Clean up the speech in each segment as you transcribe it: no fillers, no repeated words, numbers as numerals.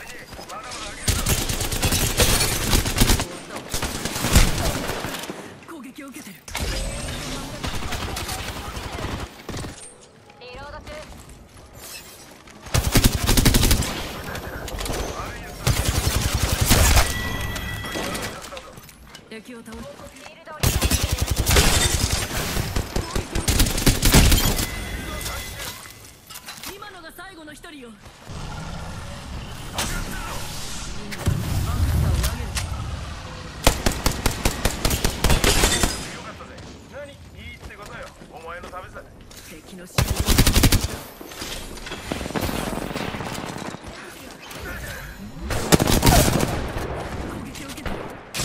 攻撃を受けてる。リロード中。敵を倒す。今のが最後の一人よ。敵のシールド攻撃を受けてる。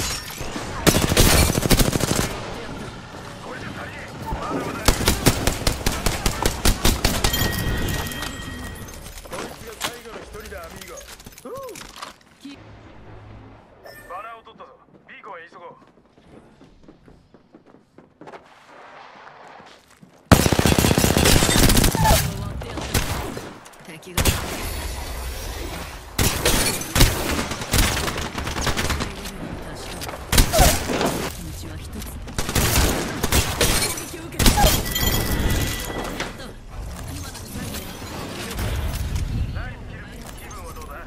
バナーを取ったぞ。ビーコンへ急ごう。 敵が気持ちは一つ。攻撃を受ける。 気分はどうだ？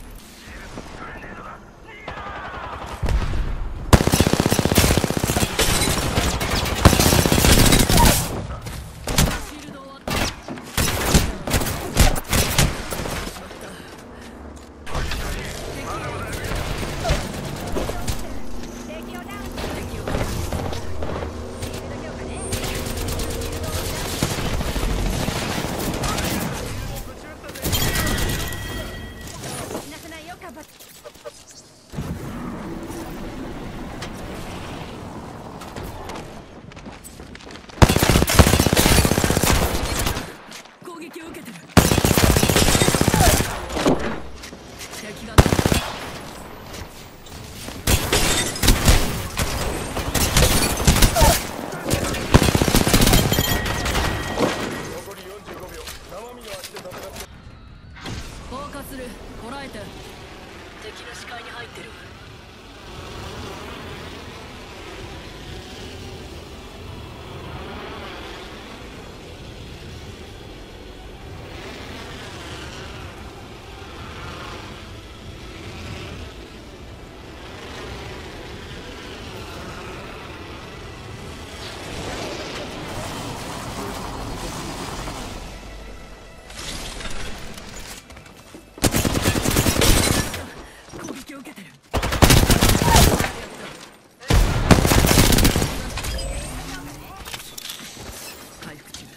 攻撃を受けてる。敵が残り45秒。生身の足で戦って。 放火する。こらえて。敵の視界に入ってる。攻撃を受けてる。回復中。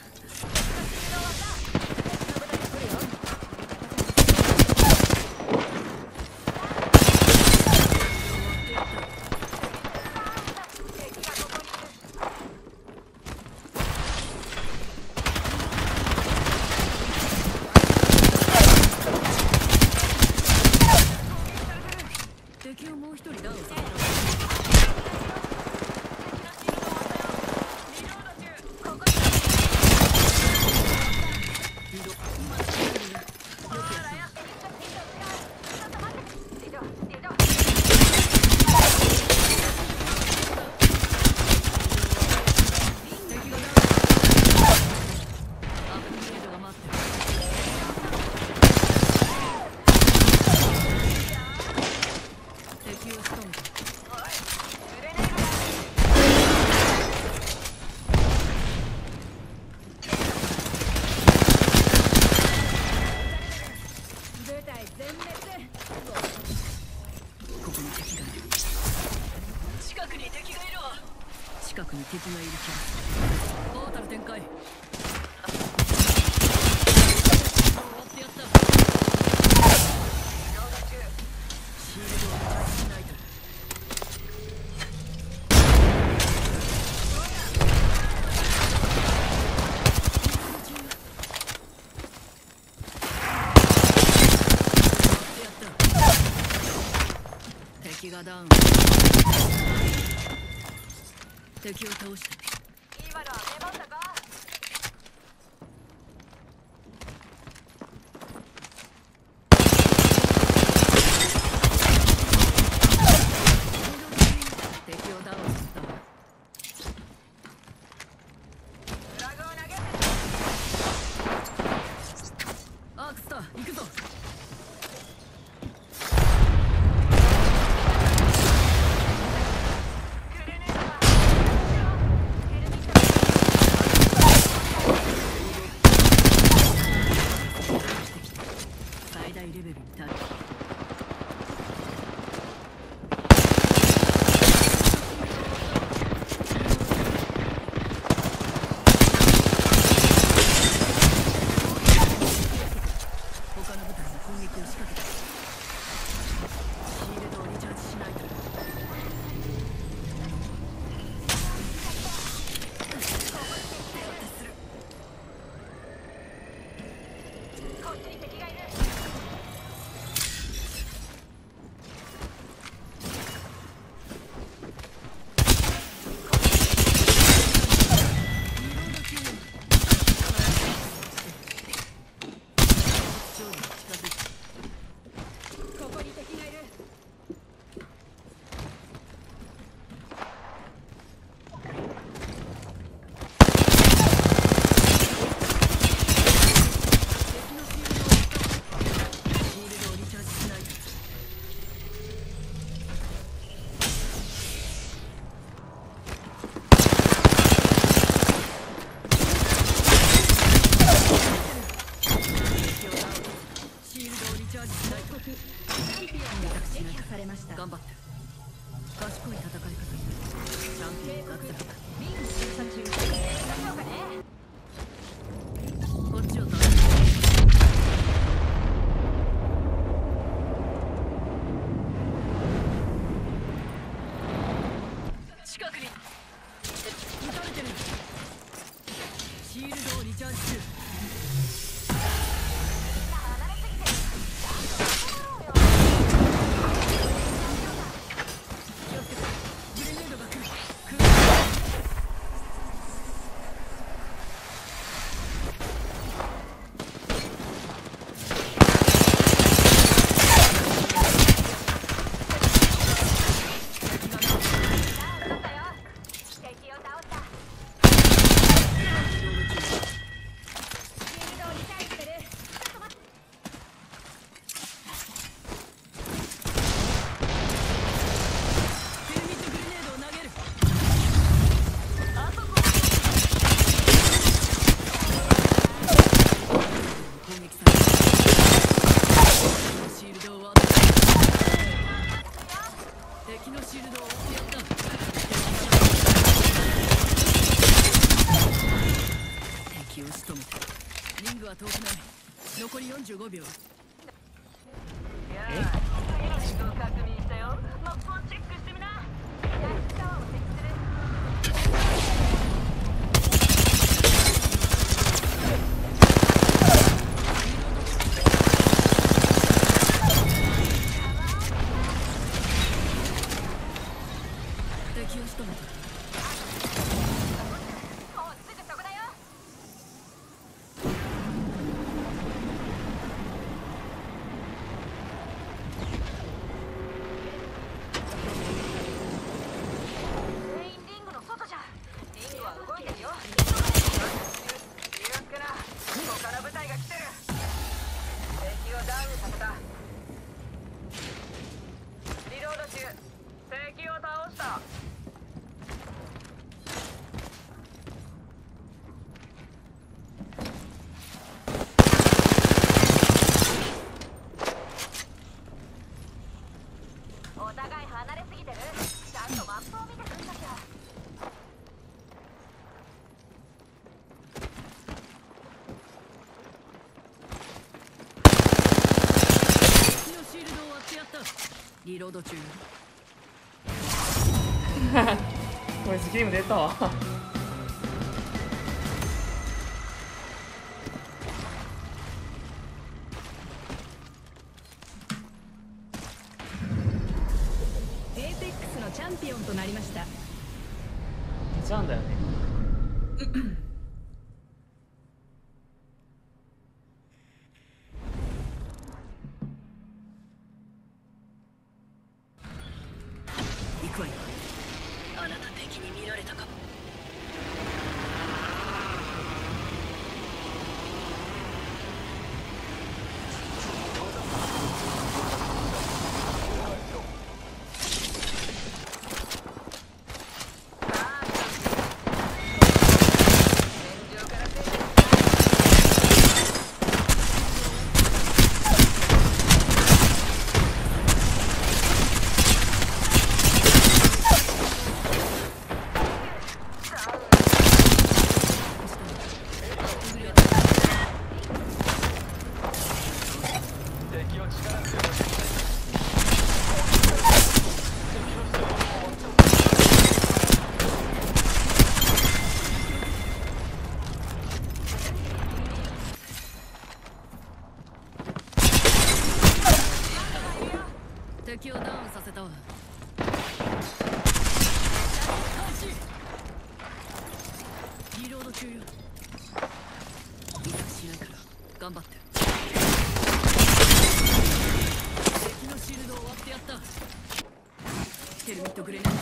敵をもう一人ダウンさせた。近くに敵がいる気がする。トータル展開。終わってやった。シールドを回避しないと。敵がダウン。敵を倒した。今のは粘ったか。 行くぞ。最大レベルに達る。頑張って。賢い戦い方。チャンピオン獲得。リング審査中。こっちを倒す。近くに撃たれてる。シールドをリチャージ中。敵のシールドを押してやった。敵を仕留めた。リングは遠くない。残り45秒。次の確認したよ。マップをチェックしてみな。タワーを設置する。敵を仕留めた。もうすぐそこだよ。全員リングの外じゃ。リングは動いてるよ。ゆっくら他の部隊が来てる。敵をダウンさせた。リロード中。敵を倒した。お互い離れすぎてる。ちゃんとマップを見てくんなきゃ。敵のシールドを割ってやった。リロード中。 これゲーム出たわ。 エーペックスのチャンピオンとなりました。 出ちゃうんだよね。 行くわよ。あなた敵に見られたかも。 敵をダウンさせたわ。リロード中よ。威嚇しないから頑張って。敵のシールドを割ってやった。ヘルミットグレネード。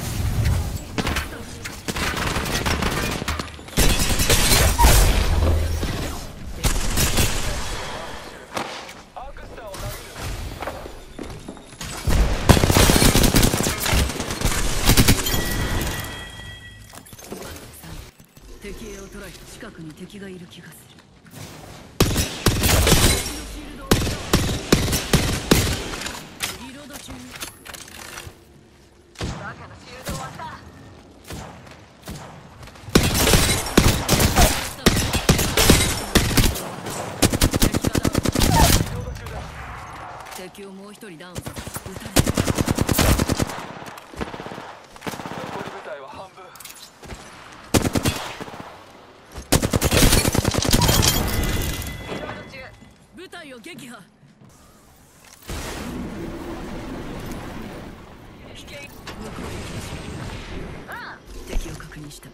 敵兵を捕らえ近くに敵がいる気がする。リロード中。 バカのシールド終わった。 敵をもう一人ダウンさせ撃たれる。 残り部隊は半分。 リロード中。 部隊を撃破。 危険。 向こうへ行きましょう。 ああ。 敵を確認した。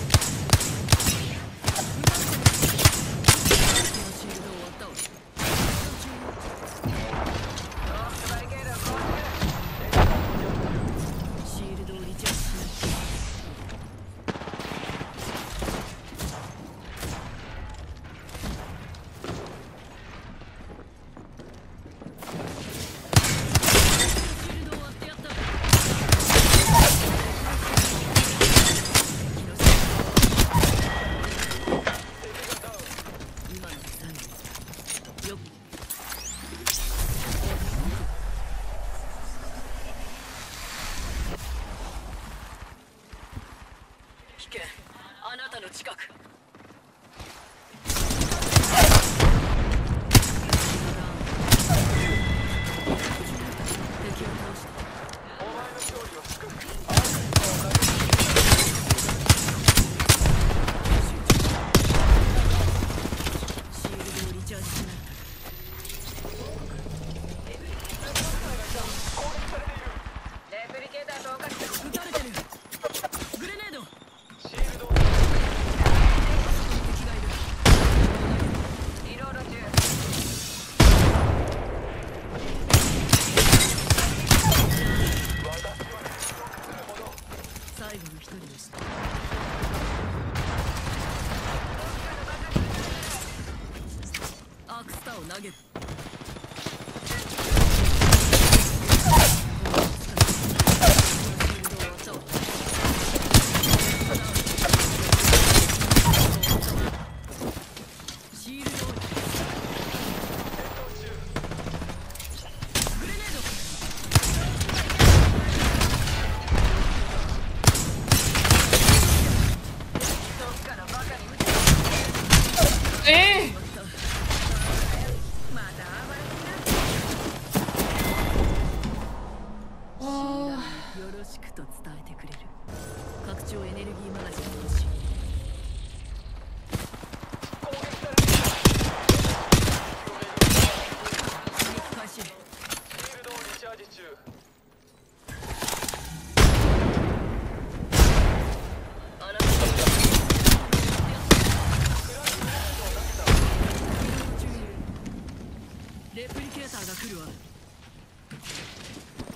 敵のシールドを割ったわ。 バリケードを壊シールドをリチャージしない。シールドを割ってやった。今の最後。よっ。危険。あなたの近く。敵を倒した。 お前の勝利は少ない。 シールドをリチャージしないと。 レプリケーター投下した。 撃たれてる。グレネード。 シールドを敵がいる。 リロード中。 最後の一人でした。アークスターを投げる。シールドをグレネード。 どっかのバカに撃えまた暴れてー、あよろしくと伝えてくれる。拡張エネルギーマガジンの欲しい。攻撃開始。 シールドをリチャージ中。 あなたレプリケーターが来るわ。